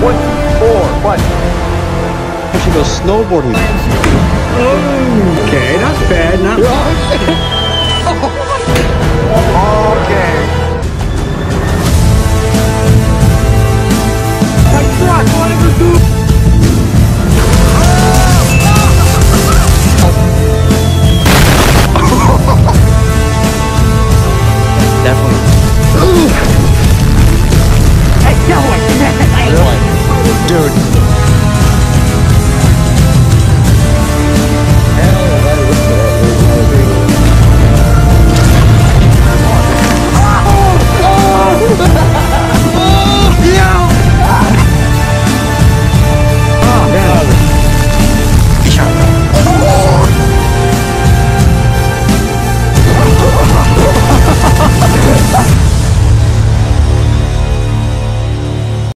24. What? I should go snowboarding. Okay, not bad, not bad.